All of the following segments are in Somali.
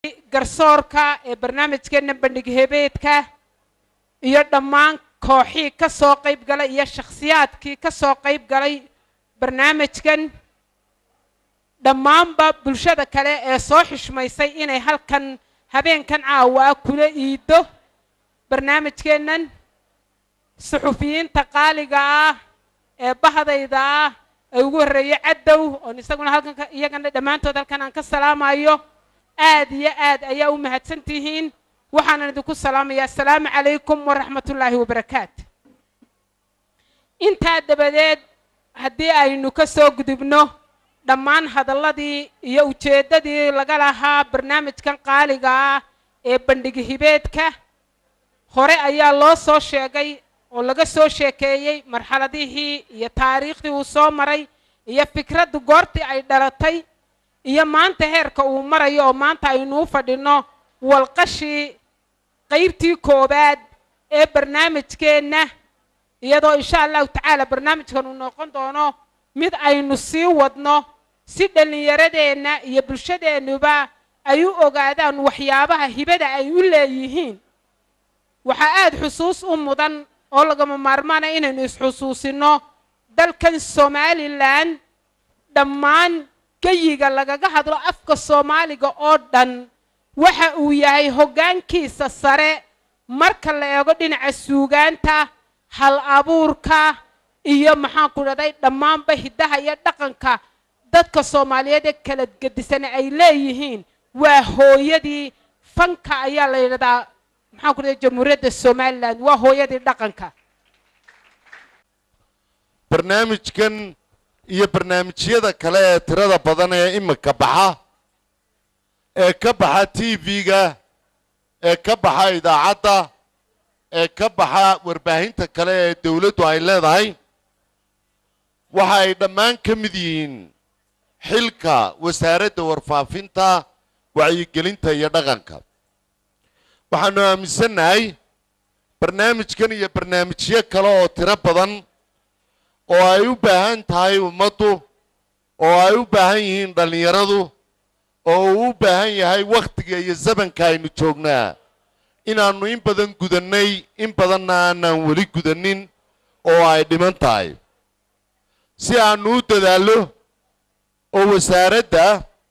garsoorka ee barnaamijkeena bandhig hebeedka iyo dhammaan kooxii ka soo qayb galay iyo shakhsiyaadkii ka soo qayb galay barnaamijkan dhammaanba bulshada kale ee soo xishmaysay inay halkan habeenkan caawa kula iido barnaamijkeenan suxufiyiinta qaaliga ah ee bahdayda ah ay ugu horeeyay cadow oo isaguna halkan iyagana dhamaantood halkan aan ka salaamayo aad iyo aad ayaa u mahadsantihiin waxaan idinku salaamayaa assalaamu calaykum waraxmatullaahi wabarakaatu inta dabadeed haddii aynu ka soo gudubno dhammaan hadalladii iyo ujeedadii laga lahaa barnaamijkan qaaliga ah ee bandhig hibeedka hore ayaa loo soo sheegay oo laga soo sheekeeyay marxaladihii iyo taariikhdii uu soo maray iyo fikraddu goortii ay dhalatay iyo maanta heerka uu marayo oo maanta aynu u fadhino walqashii qaybtii koobaad ee barnaamijkeenna iyadoo insha allahu tacaala barnaamijkan uu noqon doono mid aynu sii wadno si dhallinyaradeenna iyo bulshadeennuba ay u ogaadaan waxyaabaha hibada ay u leeyihiin waxaa aad xusuus u mudan oo lagama maarmaana inaynu isxusuusino dalkan Somaliland dhammaan gayiga lagaga hadlo afka Soomaaliga oo dhan waxa uu yahay hoggaankiisa sare marka la eego dhinaca suugaanta hal abuurka iyo maxaan ku dhaday dhammaanba hidaha iyo dhaqanka dadka Soomaaliyeed ee kala gedisan ay leeyihiin waa hooyadii fanka ayaa la yiraahdaa maxaan ku dhaday jamhuuriyadda Somaliland waa hooyadii dhaqanka barnaamijkan iyo barnaamijyada kale ee tirada badan ee imika baxa ee ka baxa TV-ga ee ka baxa idaacadda ee ka baxa warbaahinta kale ee dawladdu ay leedahay waxa ay dhammaan ka mid yihiin xilka wasaaradda warfaafinta wacyigelinta iyo dhaqanka waxaanu aaminsanahay barnaamijkan iyo barnaamijyo kale oo tiro badan oo ay u baahan tahay ummaddu oo ay u baahan yihiin dhallinyaradu oo uu u baahan yahay wakhtiga iyo zamanka aynu joognaa inaannu in badan gudannay in badanna aanaan weli gudannin oo ay dhiman tahay si aannu u dadaallo oo wasaaradda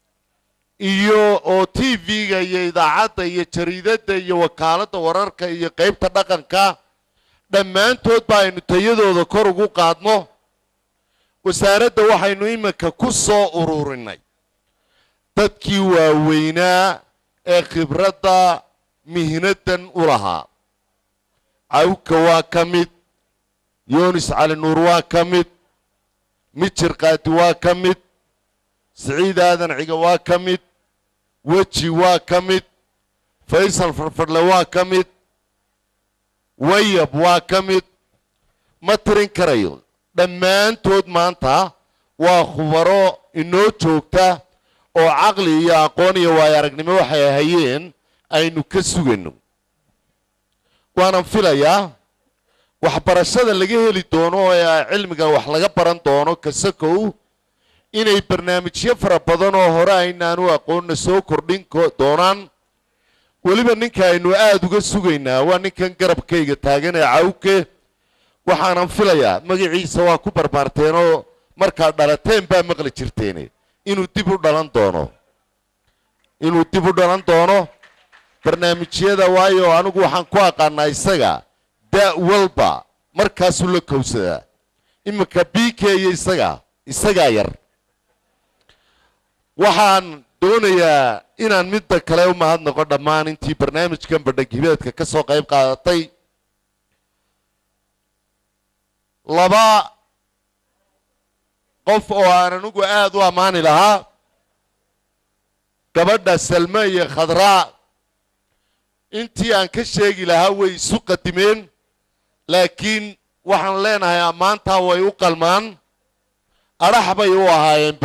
iyo oo TV-ga iyo idaacadda iyo jariidadda iyo wakaaladda wararka iyo qaybta dhaqanka dhammaantood ba aynu tayadooda kor ugu qaadno wasaaradda waxaynu iminka ku soo ururinay dadkii waaweynaa ee khibradda mihnadan u lahaa cawka waa ka mid yunis cali nuur waa ka mid mijir qaadi waa ka mid siciid aadan ciga waa ka mid weji waa ka mid faysal farfadle waa ka mid wayab waa ka mid ma tirin karayo dhammaantood maanta waa khubaro inoo joogta oo caqli iyo aqoon iyo waayo aragnimo waxay hayeen aynu ka sugayno waanan filayaa waxbarashada laga heli doono ee cilmiga wax laga baran doono kasakow inay barnaamijyo fara badan oo hore aynaan u aqoonna soo kordhin doonaan weliba ninka aynu aad uga sugaynaa waa ninkan garabkayga taagan ee cawke waxaanan filayaa magaciisa waa ku barbaarteenoo markaad dhalateen baa maqli jirteen inuu dib u dhalan doono barnaamijyada waayo anigu waxaan ku aqaanaa isaga da' walba markaasuu la kowsadaa iminka BK iyo isagaa yar waxaan doonayaa inaan midda kale u mahadnaqo dhammaan intii barnaamijkan bandhig hibeedka ka soo qayb qaadatay laba qof oo aan anigu aad u ammaani lahaa gabadha Salma iyo Khadraa intii aan ka sheegi lahaa way isu qadimeen laakiin waxaan leenahay ammaantaa way u qalmaan arax bay u ahaayeen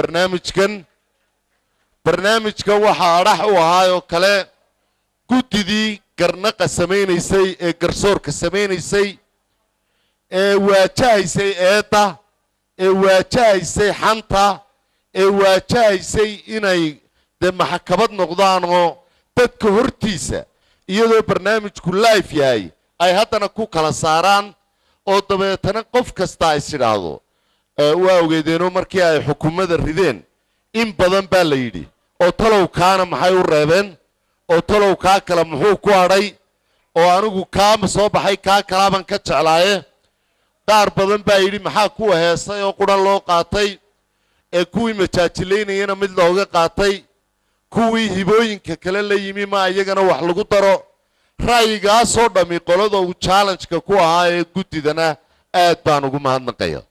barnaamijka waxaa arax u ahaayoo kale guddidii garnaqa samaynaysay ee garsoorka samaynaysay ee waajahaysay eedda ee waajahaysay xanta ee waajahaysay inay dee maxkamad noqdaanoo dadka hortiisa iyadoo barnaamijku live yahay ay haddana ku kala saaraan oo dabeetana qof kasta is idhaahdo waa ogeedeenoo markii ay xukuumadda rideen in badan baa la yidhi oo talow kaana maxay u reebeen oo talow kaa kale muxuu ku hadhay oo anigu kaama soo baxay kaa kalaaban ka jeclaaye qaar badan baa yidhi maxaa kuwa heesay oo qudhan loo qaatay ee kuwii majaajilaynayana mid looga qaatay kuwii hibooyinka kale la yimi ma iyagana wax lagu daro ra'yigaasoo dhammi qolada uu challenge-ka ku ahaa ee guddidana aad baan ugu mahadnaqaya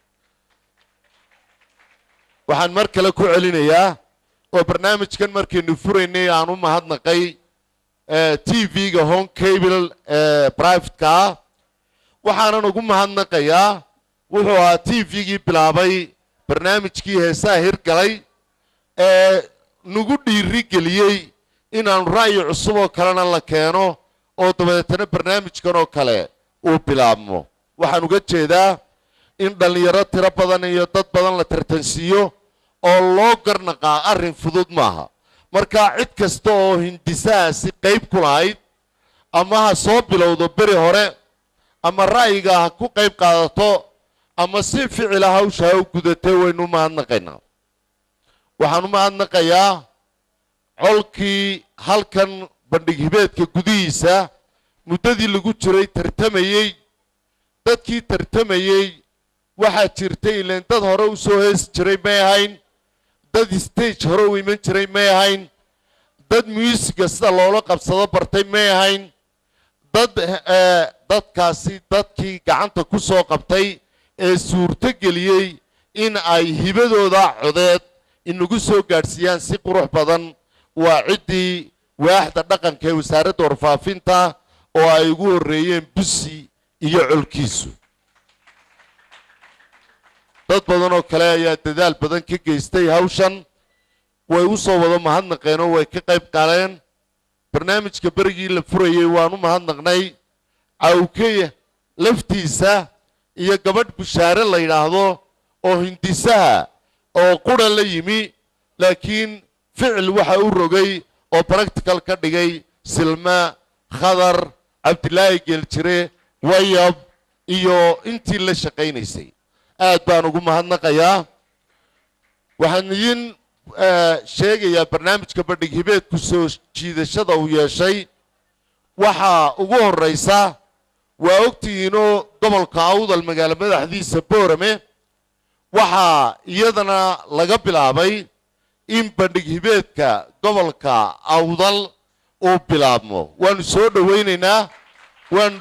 waxaan mar kale ku celinayaa oo barnaamijkan markaynu furaynay aan u mahadnaqay TV-ga home cable private-ka ah waxaanan ugu mahadnaqayaa wuxuu ahaa TV-gii bilaabay barnaamijkii heesaha hirgalay ee nagu dhiiri geliyey inaanu ra'yi cusub oo kalena la keeno oo dabeetana barnaamijkan oo kale uu bilaabmo waxaan uga jeedaa in dhallinyaro tiro badan iyo dad badan la tartansiiyo oo loo garnaqaa arrin fudud maaha marka cid kasta oo hindisahaasi qayb ku lahayd ama ha soo bilowdo beri hore ama ra'yiga ha ku qayb qaadato ama si ficila hawsha ha u gudatay waynu u mahadnaqaynaa waxaan u mahadnaqayaa colkii halkan bandhig hibeedka gudihiisa muddadii lagu jiray tartamayey dadkii tartamayey waxaa jirtay ileen dad hore u soo heesi jiray may ahayn dad stage hore u iman jiray may ahayn dad musiga sida loola qabsado bartay may ahayn dadkaasi dadkii gacanta ku soo qabtay ee suurto geliyey in ay hibadooda codeed inagu soo gaadhsiiyaan si qurux badan waa ciddii waaxda dhaqanka ee wasaaradda warfaafinta oo ay ugu horreeyeen busi iyo colkiisu dad badan oo kale ayaa dadaal badan ka geystay hawshan way u soo wada mahadnaqeen oo way ka qayb qaleen barnaamijka berigii la furayey waan u mahadnaqnay cawke laftiisa iyo gabadh bushaare la yidhaahdo oo hindisaha oo qura la yimi laakiin ficil waxa u rogay oo practical ka dhigay silma khadar cabdilaahi geeljire wayab iyo intii la shaqaynaysay aad baan ugu mahadnaqayaa waxaan idin sheegayaa barnaamijka bandhig hibeedku soo jiidashada uu yeeshay waxaa ugu horraysa waa ogtihiinoo gobolka awdal magaalo madaxdiisa boorame waxaa iyadana laga bilaabay in bandhig hibeedka gobolka awdal uu bilaabmo waanu soo dhowaynaynaa waanu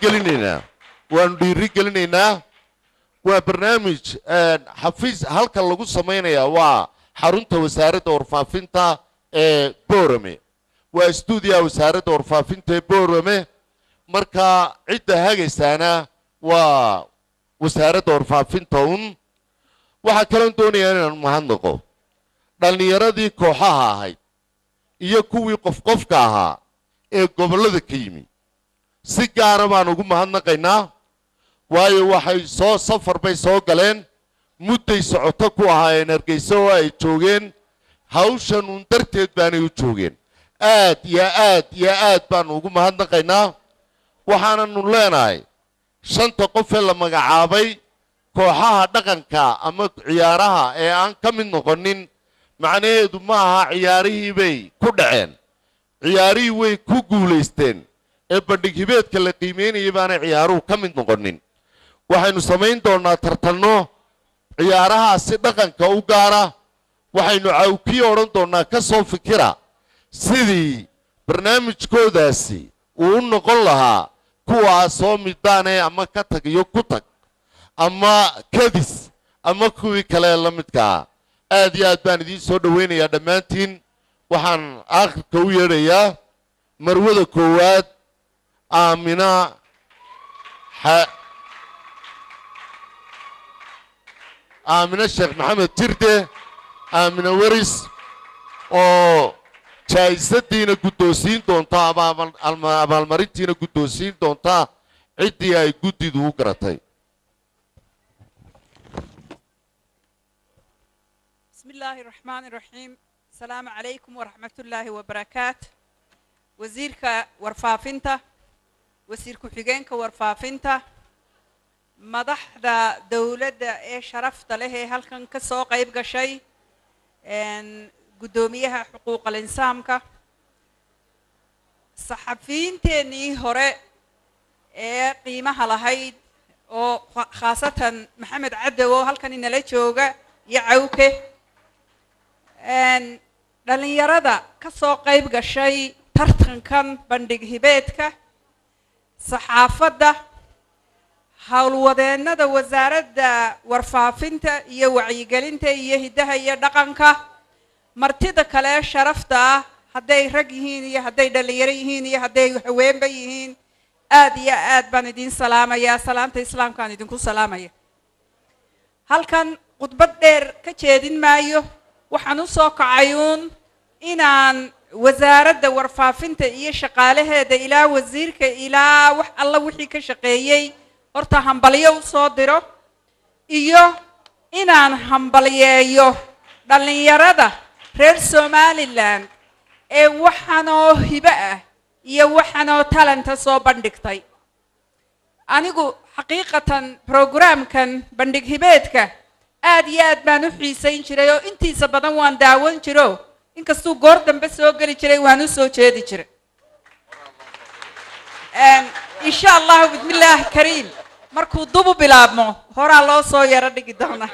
dhiiri gelinaynaa waa barnaamij xafiis halka lagu samaynayaa waa xarunta wasaaradda warfaafinta ee boorame waa stuudiyaha wasaaradda warfaafinta ee boorame marka cidda hagaysaana waa wasaaradda warfaafinta waxaa kaloon doonayaa inaan mahadnaqo dhallinyaradii kooxaha ahayd iyo kuwii qofka ahaa ee gobollada ka yimi si gaara baan ugu mahadnaqaynaa waayo waxay safar bay soo galeen mudday socoto ku ahaayeen hargeysa oo ay joogeen hawshan uun darteed baanay u joogeen aad iyo aad baanu ugu mahadnaqaynaa waxaananu leenahay 5 qof ee la magacaabay kooxaha dhaqanka ama ciyaaraha ee aan ka mid noqonin macnaheedu ma aha ciyaarihii bay ku dhaceen ciyaarihii way ku guulaysteen ee bandhig hibeedka la qiimeynayay baanay ciyaaruhu ka mid noqonin waxaynu samayn doonaa tartanno ciyaarahaasi dhaqanka u gaara waxaynu cawkii odhan doonaa ka soo fikira sidii barnaamijkoodaasi uu u noqon lahaa kuwaa soo midaane ama ka tag iyo ku tag ama kadis ama kuwii kale la midkaa aad iyo aad baan idiin soo dhowaynayaa dhammaantiin waxaan aakhirka u yeedhayaa marwada koowaad aamina sheekh maxamed jirde aamina waris oo jaayisadiina guddoonsiin doonta ama abaalmarintiina guddoonsiin doonta ciddii ay guddidu u garatay بسم الله الرحمن الرحيم السلام عليكم ورحمة الله وبركاته wasiirka warfaafinta, wasiir ku-xigeenka warfaafinta, madaxda dawladda ee sharafta leh ee halkan ka soo qayb gashay, gudoomiyaha xuquuqul insaamka, saxafiyiinteennii hore ee qiimaha lahayd oo khaasatan maxamed cadow oo halkan inala jooga iyo cawke, dhalinyarada ka soo qayb gashay tartankan bandhig hibeedka, saxaafadda, howlwadeennada wasaaradda warfaafinta iyo wacyigelinta iyo hiddaha iyo dhaqanka, martida kale sharafta ah hadday rag yihiin iyo hadday dhalinyaro yihiin iyo hadday haweenba yihiin, aad iyo aad baan idin salaamayaa, salaanta islaamkaan idinku salaamaya. halkan khudbad dheer ka jeedin maayo, waxaan u soo kacayuun inaan wasaaradda warfaafinta iyo shaqaalaheeda ilaa wasiirka ilaa wax alla wixii ka shaqeeyey horta hambalyo u soo diro, iyo inaan hambalyeeyo dhalinyarada reer Somaliland ee waxaanoo hibo ah iyo waxaanoo talenta soo bandhigtay. anigu xaqiiqatan programkan bandhig hibeedka aad iyo aad baan u xiisayn jiray oo intiisa badan waan daawan jiro, inkastuu goor dambe soo geli jiray waan u soo jeedi jiray. insha Allah bismillah kariim markuu dubu bilaabmo horaa loo soo yara dhigi doona.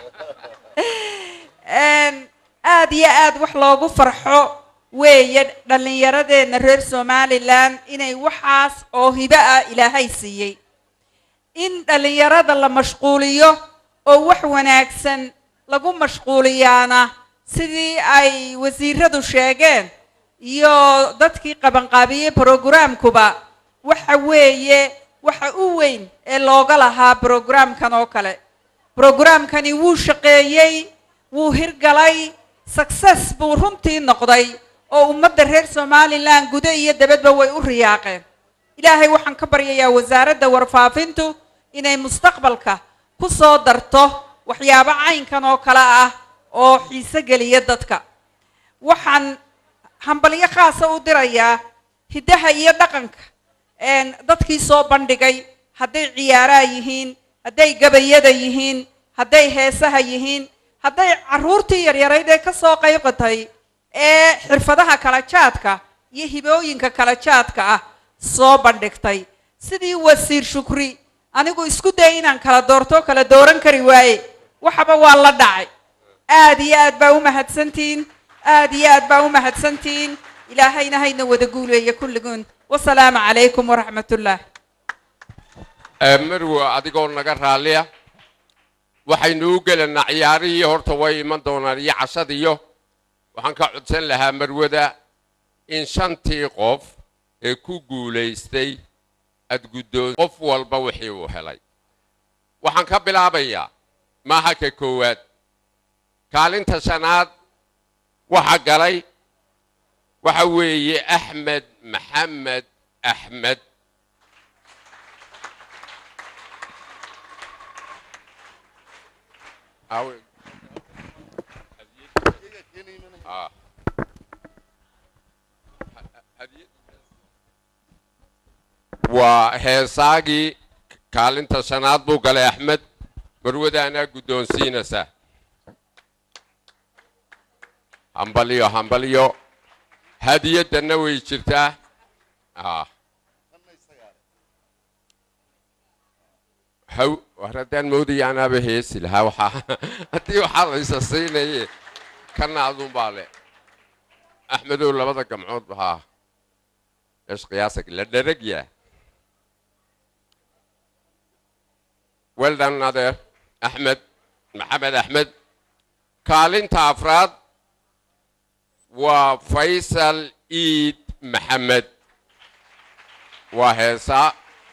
aad iyo aad wax loogu farxo weeye dhalinyaradeena reer Somaliland inay waxaas oo hibo ah Ilaahay siiyey, in dhalinyarada la mashquuliyo oo wax wanaagsan lagu mashquuliyaana sidii ay wasiiradu sheegeen iyo dadkii qabanqaabiyey programkuba waxa weeye waxa u weyn ee looga lahaa programkan oo kale. programkani wuu shaqeeyey, wuu hirgalay, success buu runtii noqday oo ummadda reer Somaliland gudo iyo dabadba way u riyaaqeen. ilaahay waxaan ka baryayaa wasaaradda warfaafintu inay mustaqbalka ku soo darto waxyaabo caynkan oo kale ah oo xiiso geliya dadka. waxaan hambalyo khaasa u dirayaa hiddaha iyo dhaqanka dadkii soo bandhigay, hadday ciyaaraha yihiin, hadday gabayada yihiin, hadday heesaha yihiin, hadday carruurtii yaryarayd ee ka soo qayb qatay ee xirfadaha kala jaadka iyo hibooyinka kala jaadka ah soo bandhigtay. sidii wasiir Shukri anigu isku day inaan kala doorto kala dooran kari waaye, waxba waa la dhacay. aad iyo aad baa u mahadsantiin, aad iyo aad baa u mahadsantiin. ilaahayna hayna wada guuleeyo kulligoon. wasalaamu calaykum waraxmatullah. marwo adigoo naga raaliya waxaynu u gelanaa ciyaarihii horta way iman doonaan iyo cashadiyo. waxaan ka codsan lahaa marwada in 5tii qof ee ku guulaystay adguddoon qof walba wixii uu helay. waxaan ka bilaabayaa maaha ka koowaad, kaalinta shanaad waxa galay waxa weeye Axmed Maxamed Axmed. وهيساقي كالنتا شناد بو قال أحمد مرودة أنا قدون سينسا همبليو هدية دنوي شرتا هو وردان مودي أنا بهيس الهوا أتيو حرس الصيني كنا عظم بالي أحمد ولا بدك معود بها إيش قياسك للدرجة. well done another أحمد محمد أحمد. كالنت أفراد وفيصل إيد محمد وهيسا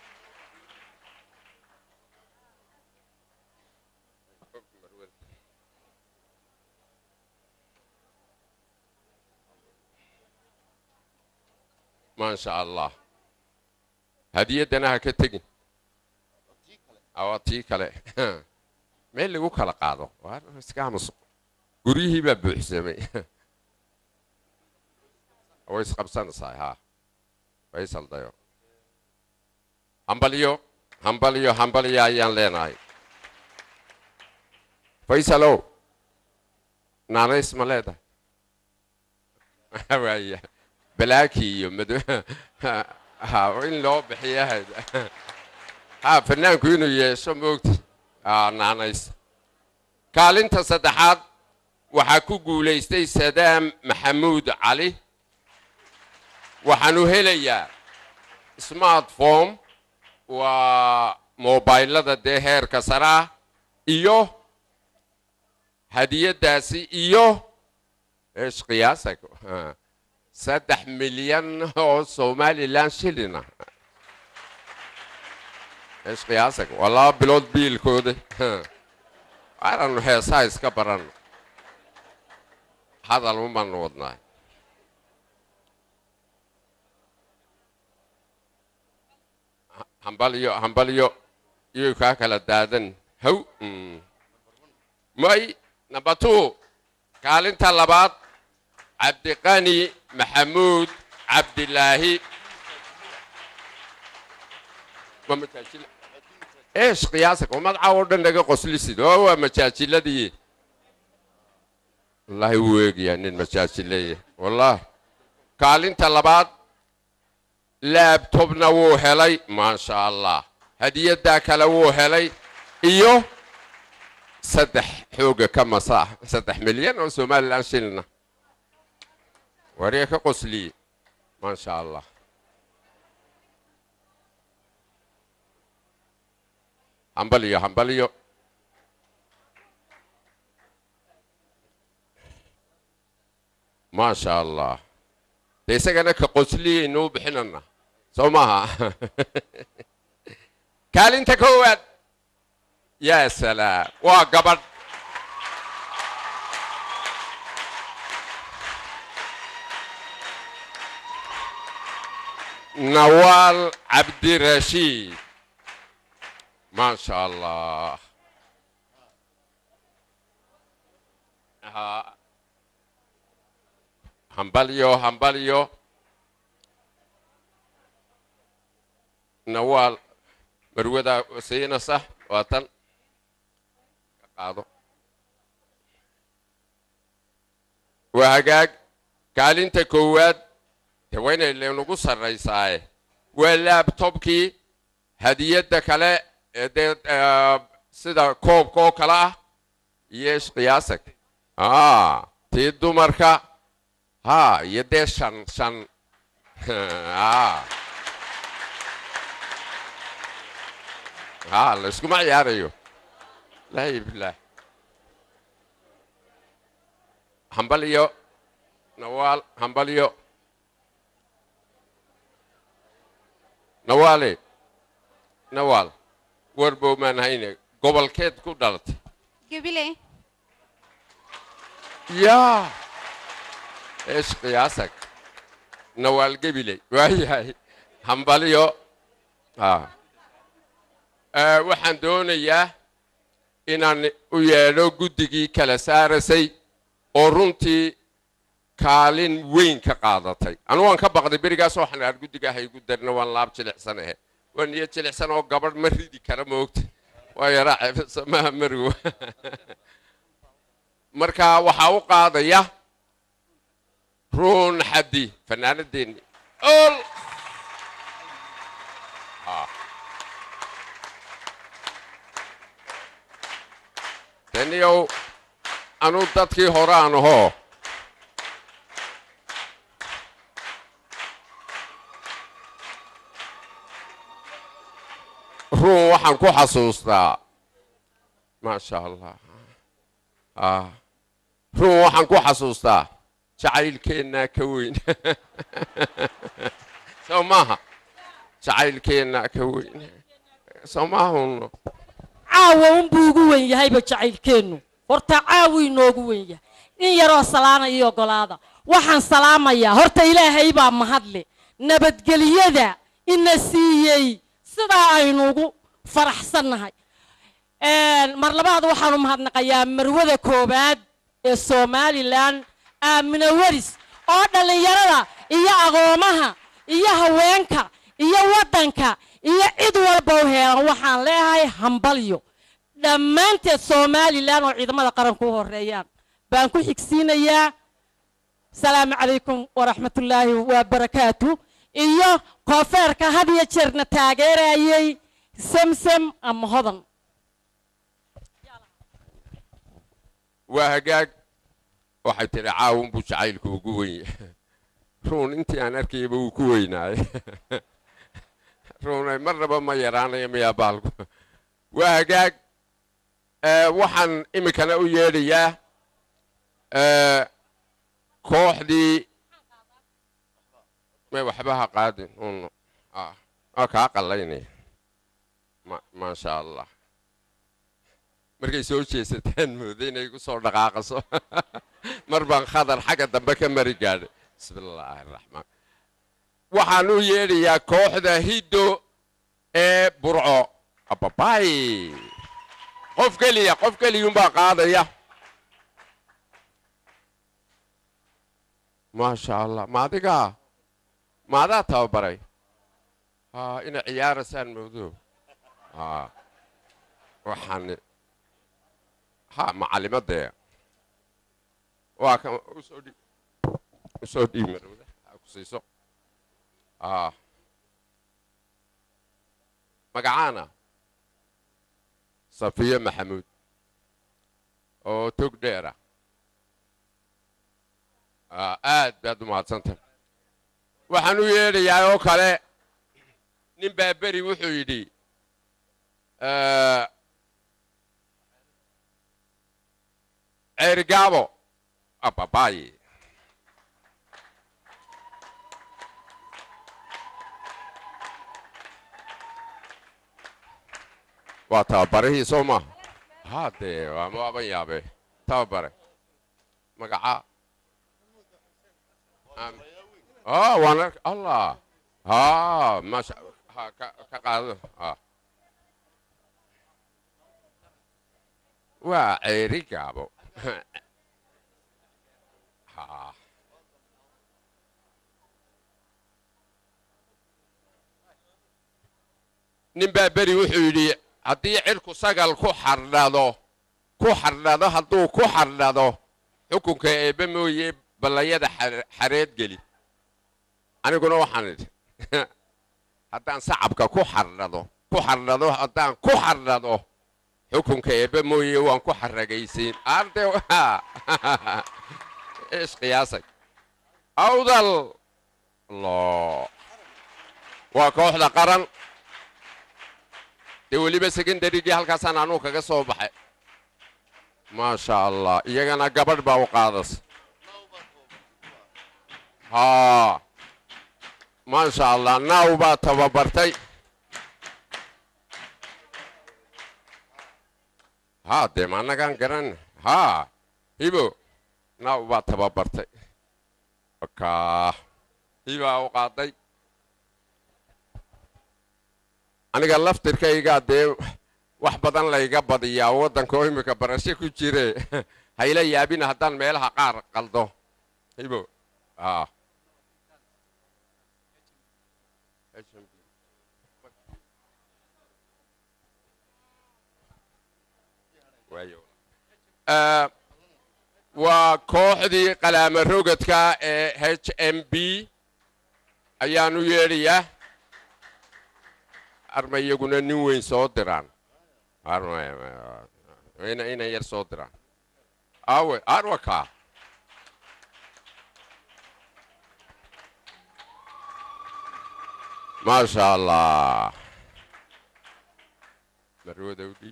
ما شاء الله. هدية دنا هكتجي أواتيك عليه ما اللي وكلا قاضو واسكامس قريه ببحسمي أويس 5 صاي ها faysal dayo hambaliyo hambaliyo hambaliyo ayaan leenahay faysalow naanays ma leedahay waaya balaaki iyo mado in loo bixiyahay fanaanku inuu yeesho moogta naanays kaalinta saddexaad waxaa ku guulaystay sadaam maxamuud cali waxaanu helayaa smartphone waa mobilada dee heerka sare ah iyo hadiyadaasi iyo ايش قياسك 3 مليون او Somaliland shilling ايش قياسك والله بلود بيل كود انا هي سايز كبرن هذا الممن وضنا همباليو يوكا كلا دادن هو ماي نباتو كالنتا لباد عبد الغني محمود عبد الله ومتاجل ايش قياسك وما تعود انك قسلسي هو متاجل دي والله ويق يعني المتاجل والله قال انت لبعض لابتوب نو هلي ما شاء الله هديه ذاك لو هلي ايوه سدح حوقه كم صح 3 مليون او Somaliland شلنا وريك قسلي ما شاء الله همبليو ما شاء الله ليس كأنك قسلي إنه بحننا سومها قال أنت كواد يا سلام وقبل نوال عبد الرشيد ما شاء الله همبليو نوال مرودا سينا صح وطن قاضو وهاجاج قال انت كواد وين اللي نقص الرئيساي واللابتوبكي هدية كلا سيدا كوب كلا يش قياسك تيدو مركا يدي شن لسكو ما ياريو لا بالله همبليو نوال همبليو نوالي نوال وربو من هينك قبل كيد كودلت قبلي يا ايش قياسك نوال قبلي وهي همبليو waxaan doonayaa inaan u yeedho guddigii kala saarasay oo runtii kaalin weyn ka qaadatay anu waan ka baqday berigaas waxaan aad guddiga ahay gudarna waan laab jilicsanahay waan niyo jilicsan oo gabadh ma ridi kara moogta waa yara samaha marwo marka waxa u qaadaya ruun xadi fanaanadeeni ol تنيو أنو تدكي هوران هو رو وحن كو حسوستا ما شاء الله رو وحن كو حسوستا شعيل كينا كوين سوماها شعيل كينا كوين سوماها caawa buu ugu weyn yahay jacaylkeenu horta caawi inoogu weyn yahay in yaroo salaana iyo ogolaada waxaan salaamayaa horta ilaahay baa mahadle nabadgeliyada ina siiyay sida aynu ugu faraxsanahay mar labaad waxaan u mahadnaqayaa marwada koobaad ee Somaliland Aamina Waris oo dhalinyarada iyo aqoomaha iyo haweenka iyo waddanka iyo cid walba u heelan waxaan leeyahay hambalyo dhammaanteed Somaliland oo ciidamada qaranku u horeeyaan baan ku xigsiinayaa salaamu calaykum waraxmatullaahi wabarakaatu iyo koofeerka had iyo jeerna taageerayay samsam ama hodan waa hagaag waxay tiri caawin buu jacaylku ugu weyn ruun intii aan arkayba uu ku weynaay ruunay marnaba ma yaraanayo miyaa baalku waa hagaag waxaan iminkana u yeedhayaa kooxdii may waxba ha qaadin un kaa qallaynaya maasha allah markay soo jeesataan mooday inay ku soo dhaqaaqaso mar baan khadar xagga dambe ka mari gaadhay bismillaahi raxmaan waxaan u yeedhayaa kooxda hiddo ee burco ababay qof keliyuunbaa qaadaya maasha allah maadaa tababaray ina ciyaarasaan moodo waxaan macallimadee waa kan usoo dhiib marowda ku siiso magacaana safiya maxamuud oo tog dheera aad baad u mahadsantah waxaan u yeedhayaa oo kale nin baa beri wuxuu yidhi ceerigaabo ababaaye waa tababarihii soo maaha haddee waaban yaabe tababare magacaa waan ark allah maasha ka qaado waa ceerigaabo nin baa beri wuxuu yidhi haddii cirku sagal ku xardhado hadduu ku xardhado xukunka eebbe mooye ballayada xareed geli aniguna waxaan idhi haddaan sacabka ku xardhado haddaan ku xardhado xukunka eebbe mooye waan ku xaragaysiin arde isqiyaasay awdal allah waa kooxda qaran dee weliba secondarygii halkaasaan anuu kaga soo baxay maasha allah iyagana gabadh baa u qaadas maasha allah naaw baa tababartay dee ma annagaan garan hibo naaw baa tababartay hibaa u qaaday aniga laftirkaygaa dee wax badan layga badiyaa waddanka oo imika barasho ku jire hayla yaabina haddaan meelaha qaar qaldo hibo waa kooxdii qalaama rogadka ee HMB ayaan u yeedhayaa arma iyaguna nin weyn soo diraan inan yar soo diraan arwaka maasha allah marwadowdhi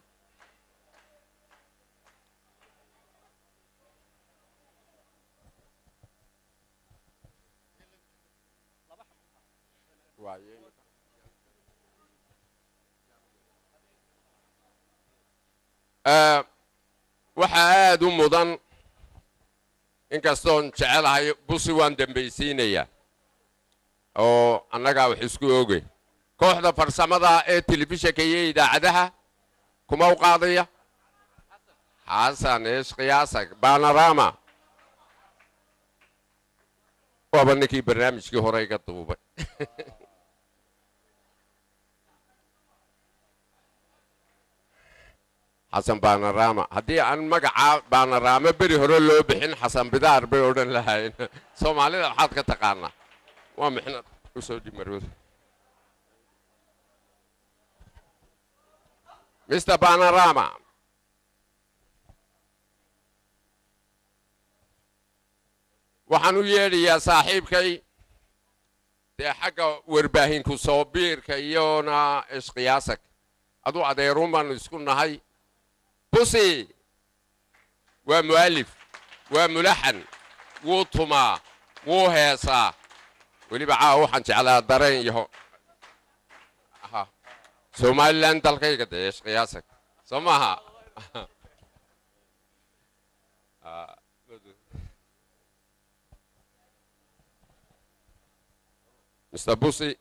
waxaa aad u mudan inkastoon jecelahay busi waan dambaysiinayaa oo annagaa wax isku ogey kooxda farsamada ee telefishinka iyo idaacadaha kuma u qaadaya xasan ishqiyaasag banorama وابنكي برنامج كي هوريك الطوبة حسن بانوراما هدي عن مقع بانوراما بري هرولو بحين حسن بدار بيودن لهاين سومالي حاد كتقانا ومحنا وسودي مرود مستر بانوراما waxaanu yeedhayaa saaxiibkay dee xagga warbaahintu soo biirka iyona isqiyaasak aduu adeeruun baanu isku nahay busi waa mu'alif waa mulaxan wuu tumaa wuu heesaa weliba caawa waxaan jeclaa dareen yaho somalilan dalkayga dee isqiyaasak soo maaha Mr. Busi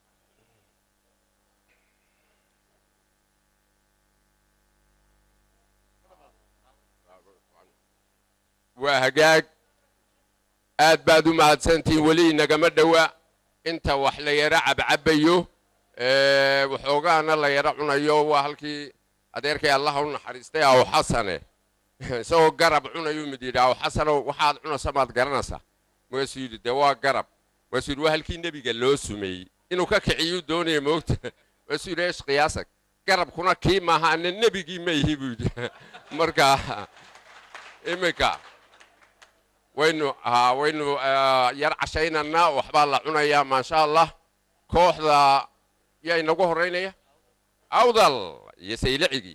وهجاج aad baad u mahadsantiin weli nagama dhawa inta wax la yara cabcabayo waxoogaana la yara cunayo waa halkii adeerkay Allah u naxariistay aw xasane soo garab cunayo mid yiraahdo xasano waxaad cunaysaa maad garanaysaa mooysiid de waa garab وسيد وهالكي النبي قال له سمي إنه كعيود دوني موت وسيد إيش قياسك قرب كنا كي ما هان النبي كي ما يهيبود مركا إمكا وينو يرعى شينا النا وحبال لعنا يا ما شاء الله كوح ذا يا إنه جوه رينيا أوضل يسيلعي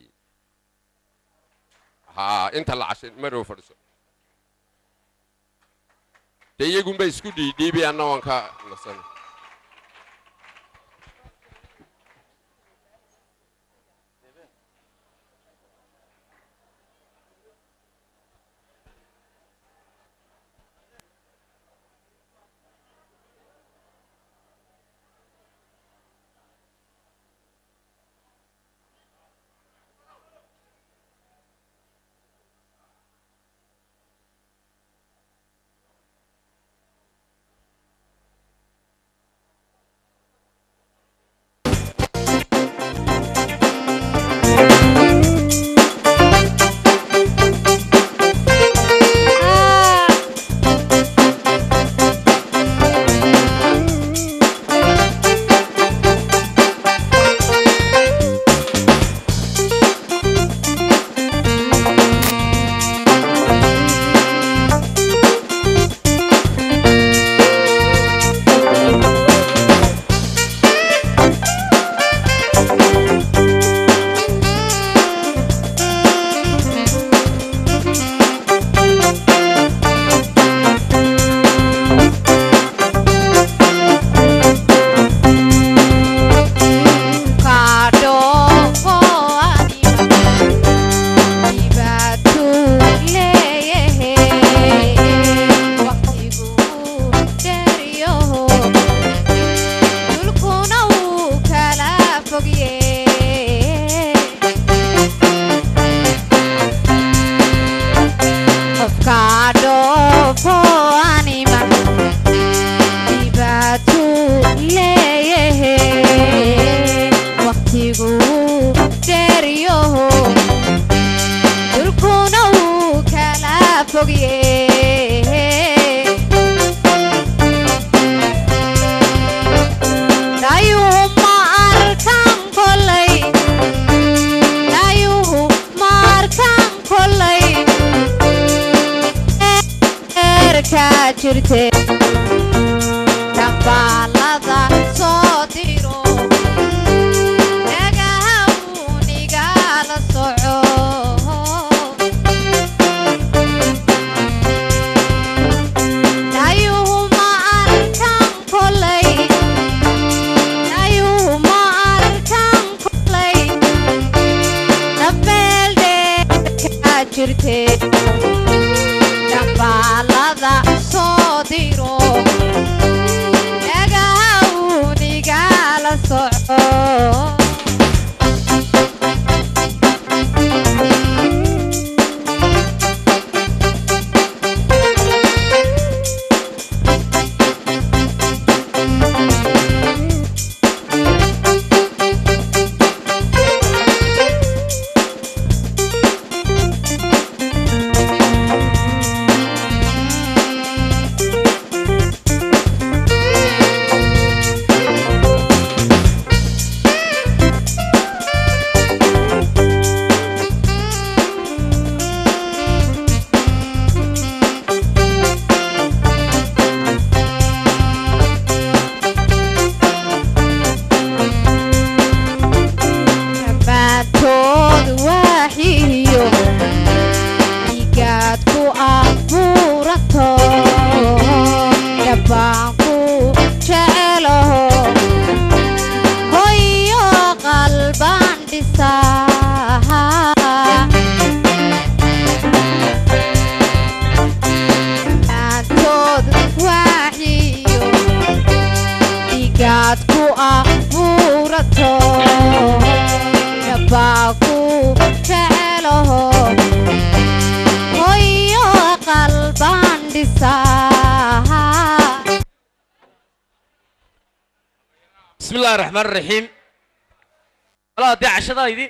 أنت العشرين مرو فرسو تيجون بيسكودي دي بيانا وانكا نسان jirte dambaalada soo diro dhagaha unigala soco dayuhu ma arkan kolay dabeelde ka jirte dambaalada soo diro dhaga ku abuurato rabbaa ku jecelaho hoyo qalbaan dhisaa بسم الله الرحمن الرحيم الله دي عشدايدي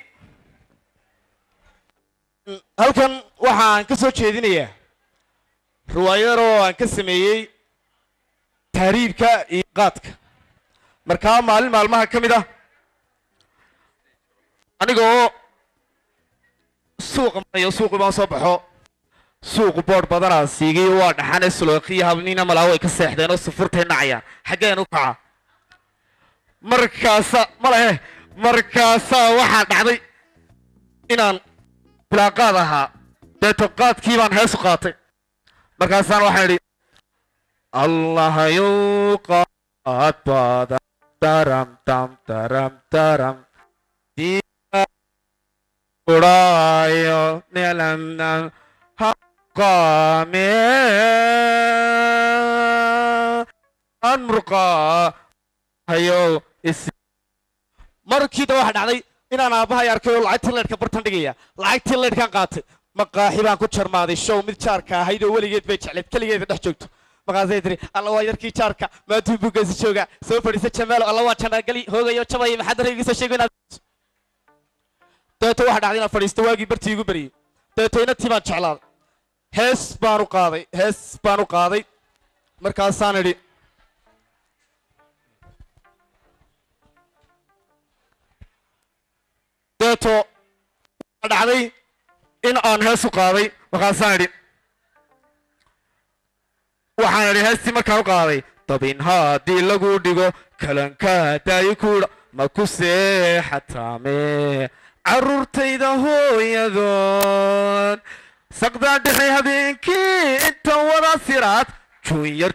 halkan waxaan ka soo jeedinayaa riwaayado aan ka sameeyay taariibka iyo qaadka markaa maalin maalmaha ka mid ah anigoo suuqa marayo suuqii baan soo baxo suuqu boodh badanaa siigay waa dhaxane sulooqiya habniina malaawo ay ka seexdeen oo sufurtay nacayaan xaggeen u kaca markaasaa waxaa dhacday inaan bilaaqaad ahaa deeto qaadkii baan heesu qaatay markaasaan waxaan idhi allahayow qaad badan taram tam taram taram uraayo nelamnam haqaame anmurqaa hayow markiida waxaa dhacday inaan aabbahay arkay oo lacagtii leydhka bartan dhigaya lacagtii leydhkaan qaatay maqaaxi baan ku jarmaaday show mid jaarka ahayd oo weligeed bay jecleed keligeeda dhex joogto markaasay tiri alla waa yarkii jaarka maatuu buugaysa jooga soo fadhiisa jamaalo alla waa janaagali hoogayo jabaya maxaad darayga soo sheego inaad dabeeto waxaa dhacday inaan fadhiisto waagii bartii igu beriyey dabeeto inatii baan jeclaaday hees baan u qaaday markaasaan idhi deeto waxaa dhacday in aan hees u qaaday markaasaan idhi heestii markaan u qaaday dabin haddii lagu dhigo kalankaa daayi kuudha ma ku seexataame carruurtayda hooyadood saqdaa dhexe habeenkii inta wada siraad junyar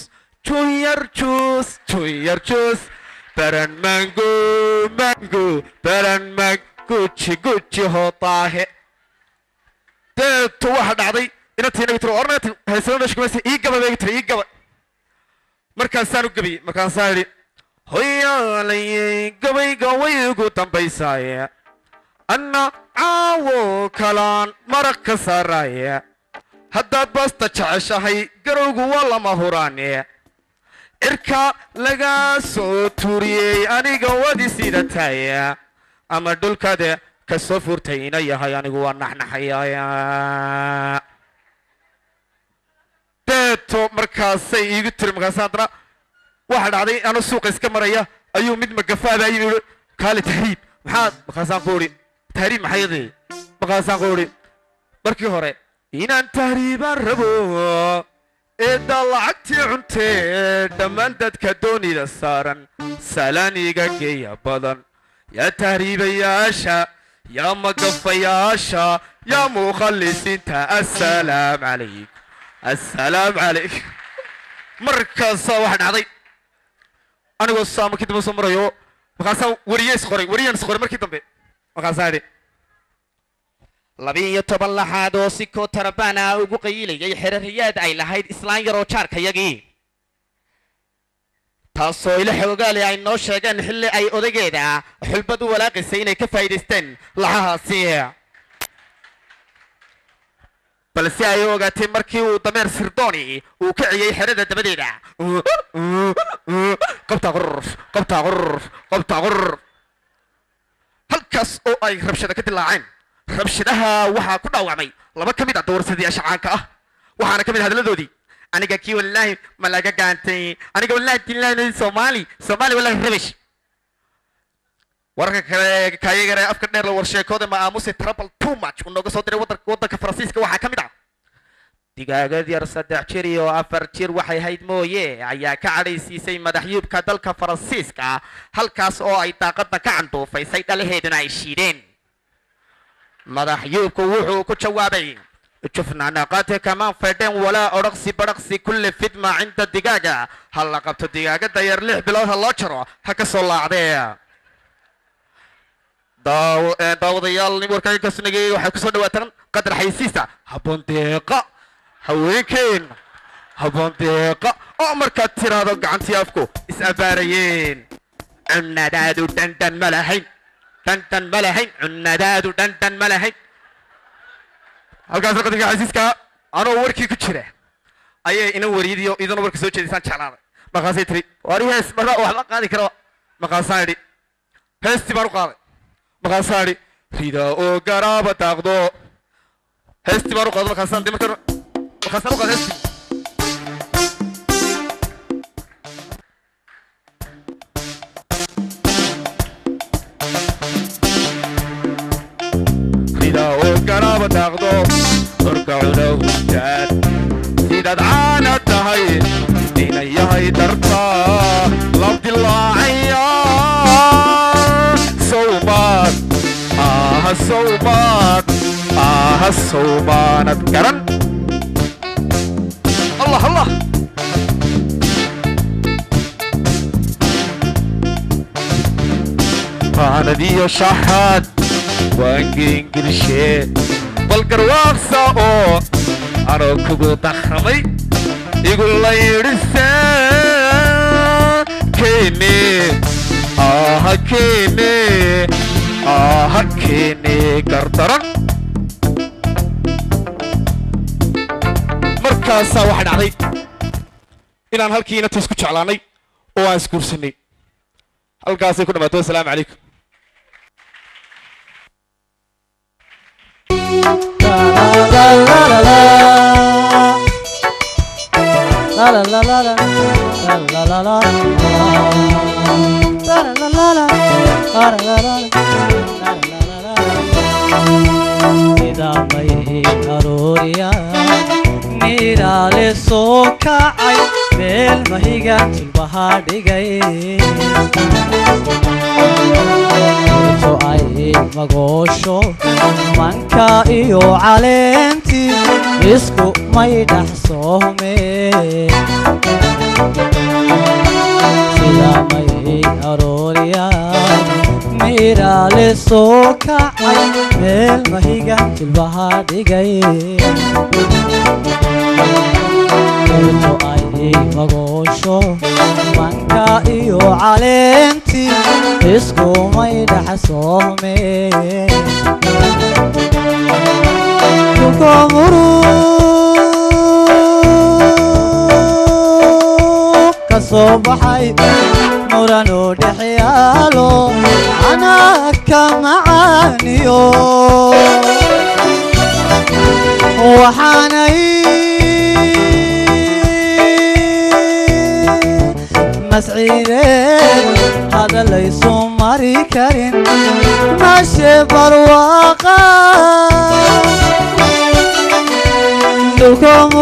juus baran mango baran mang guji hootaahe deeto waxaa dhacday inantiinaga tiri ornati haysano dhashkumaysa ii gaba beegi tiri ii gaba markaasaan u gabiyey markaasaan idhi hoyaalayey gabayga way ugu dambaysaaye anna caawo kalaan maraq ka saaraaye haddaad baasta jeceshahay garowgu waa lama huraane cirka lagaa soo tuuriyey aniga wadi sidataya ama dhulkade ka soo furtay ina yahay anigu waa naxnaxaya deeto markaasay iigu tiri markaas haddana waxaa dhacday anuu suuqa iska maraya ayuu mid magafaada yimi kaali tahriib maxaad markaasaan ku idhi tahriib maxayadii markaasaan ku idhi markii hore inaan tahriibaan rabo eedda lacagtii cuntee dhammaan dadka doonida saaran salaaniga geeya badan yaa tahriibayaasha yaa magafayaasha yaa mukhallisiinta asalaam calaykum markaasaa waxaa dhacday anigoo saa markii dambe soo marayo markaasaa wariyaan isqoray markii dambe markaasaa idhi 12 laxaad oo si koo tarabana ugu qayilayay xerariyaad ay lahayd islaan yaroo jaarkayagii taasoo ila xoogaale ay noo sheegeen xilli ay odageeda xulbad u walaaqaysay inay ka faa'iidaysteen laxahaasi balse ay ogaatay markii uu dameer sirdooni uu ka ciyay xerada dabadeeda qabta qurr halkaas oo ay rabshada ka dilaaceen rabshadaha waxaa ku dhaawacmay 2 ka mid ah dowrsadayaasha caanka ah waxaana ka mid hadaladoodii aniga kii wallaahi ma laga gaantay aniga wallaahi dillaanay Soomaali wallaahi rabish warka kale kaayagare afka dheer la warsheekooda ma aamusay trouble too much unaga soo diray wadanka Faransiiska waxaa ka mid ah digaagad yar 3 jir iyo 4 jir waxay hayd mooye ayaa ka cadhaysiisay madaxyuubka dalka Faransiiska halkaas oo ay daaqada ka canduufaysay dhalaheeduna ay shiideen madaxyuubku wuxuu ku jawaabay شفنا ناقاتي كمان فدين ولا أرقصي برقصي كل فدمة عند الدجاجة هلا قبت الدجاجة داير لح بلا هلا شرا هكسر الله عليه داو ضيال نبور كاي كسنجي وحكسر دواتن قدر حيسيسة هبون دقة هويكين هبون دقة أمر كتير هذا عن سيافكو إسأباريين cunadaadu dhantan ma lahayn dhantan ma lahayn cunadaadu dhantan ma lahayn halkaas qadka casiiska anoo warkii ku jira ayay ina wariyadiyo idana warka soo jeedisaan jeclaaday markaasay tiri wariyaas marba wax la qaadi karo markaasaan idhi heesti baan u qaaday markaasaan idhi rida oo garaaba daaqdo heesti baan u qaaday markaasaan u qaaday heesti قرابة تاخدو اركعوا له الجاد سيداد عانا تهي دينا يهي درتا لابد الله عيان صوبات الصوبات الصوبات اتكرن الله الله انا ديو شحات وانجين قرشي بالقرواق ساقو انا كوكو تخمي يقول الله يرسان كيني كيني كيني قردرن مركاسا واحد علي إلان هالكينا تسكو شعلاني واسكور سني هالكاسا يكون ماتو السلام عليكم Mirale soka ay bel mahiga tilbahadigay to ay magosho manka iyo caleenti isku may dhaxsoome sida may arooriya mirale soka ay bel mahiga tilbahadigay to ay magosho manka iyo caleenti isku may dhaxsoome tukomuru kasoo baxay murano dhexyaalo anaka macaaniyo waxaanay مسعيدة هذا ليس مري كريم ماشي برواقة دلكم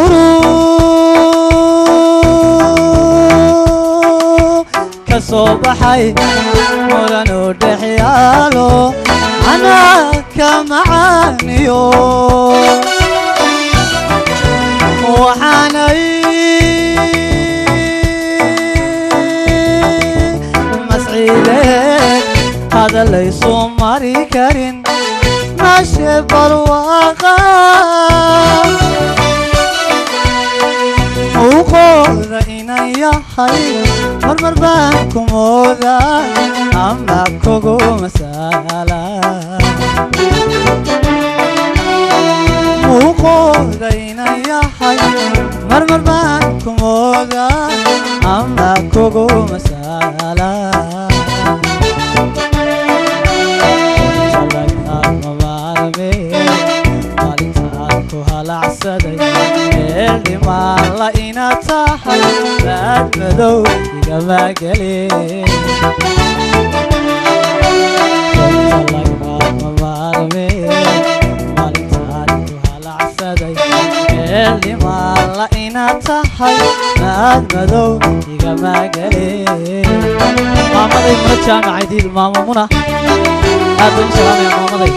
كصوب حي مرانو دحيالو أنا كمعانيو وحاني هذا ليس مري كريم ماشي برواقة وقول إني حي مرمر بانكم وذا أما كوكو مسالة وقول إني حي مرمر بانكم وذا أما كوكو مسالة اللي ما لقينا تحت بعد مدو يجمع قليل اللي ما لقينا تحت بعد مدو يجمع قليل ماما ذي مرجعنا عيديد ماما منى أدون سلام يا ماما ذي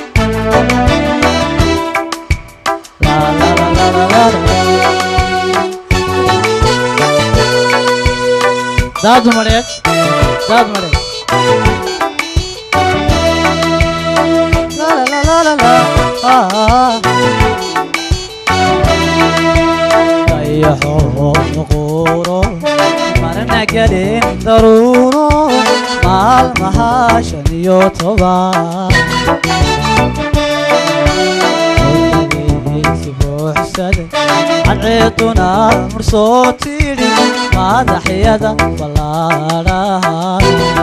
داد مريك لا لا لا لا لا ضيحوا نقورو مرنا قليل ضرورو maalmaha 15 cadceeduna mursoo tidhi madaxyada ballaadhaha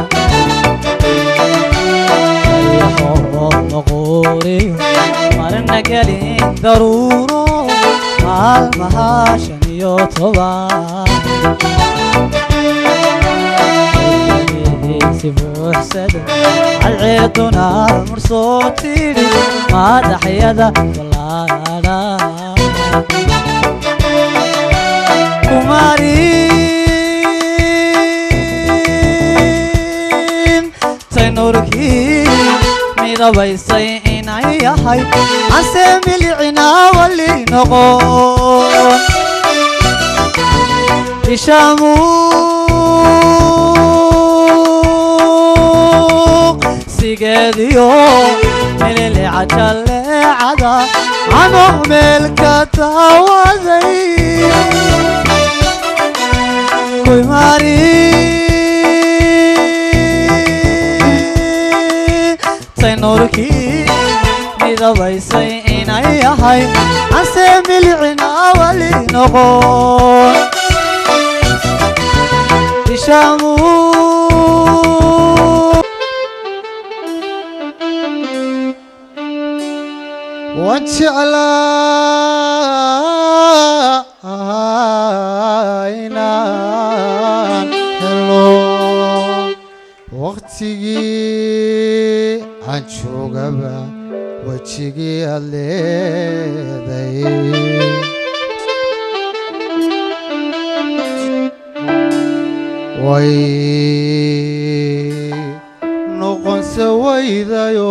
noqoriyo marna gelin daruuro maalmaha 15 cadceeduna mursoo tidhi madaxyada ballaadhaha kumarin taynurkii midabaysay inay yahay ase milicina wali noqon ishamuuq sigeediyo mililica jalleecada anoo meelka daawaday taynurkii midabaysay inay yahay ase milicina wali noqon ishamuuq waan jeclaa inaan helo waqtigii aan joogaba wejigii aad leeday way noqonse waydayo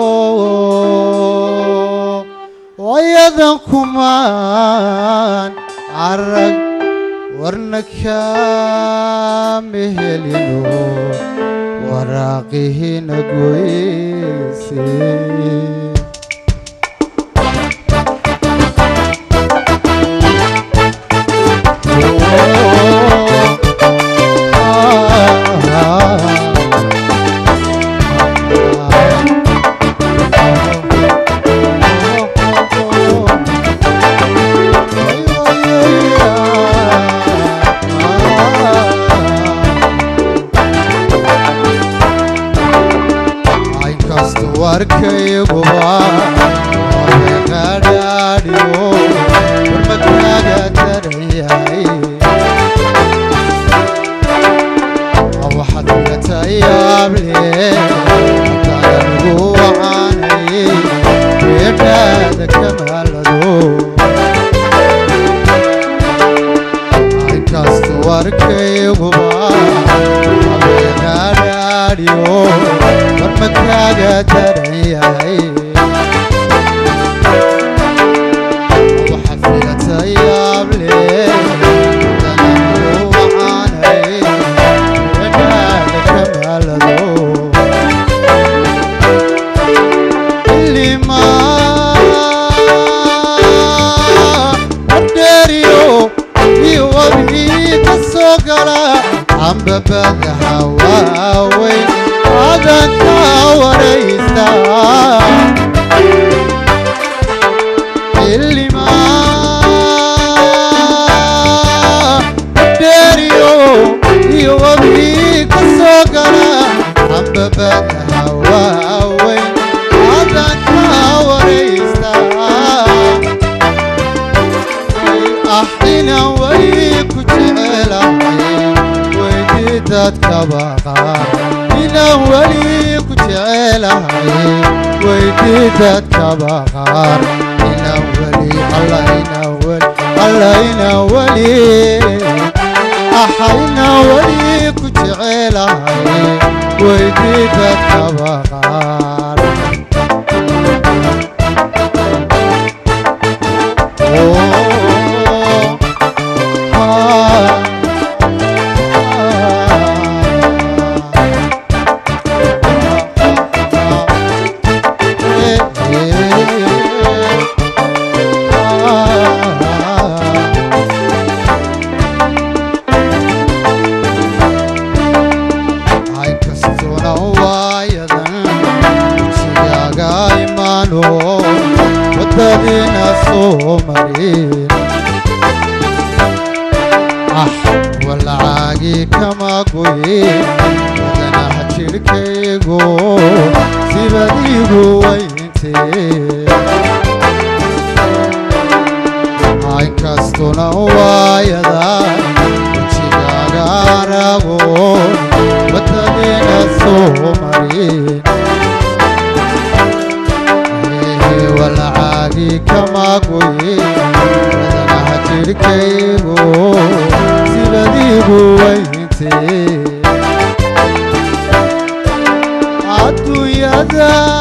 wayadan kumaan arag warna kaama helino waraaqihina goyse سومرين والعاقي كما قوين بدنا هتشركيقو سيبديقو وينتي هاي كاستونا وايدان وشيقاقا راغون ودنينا سومرين والعاقي كما قوين بدنا هتشركيقو سيبديقو وينتي عدو يدا